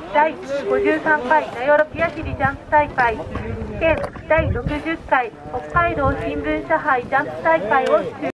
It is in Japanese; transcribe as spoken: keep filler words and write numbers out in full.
だいごじゅうさんかい名寄ピアシリジャンプ大会兼だいろくじゅっかい北海道新聞社杯ジャンプ大会を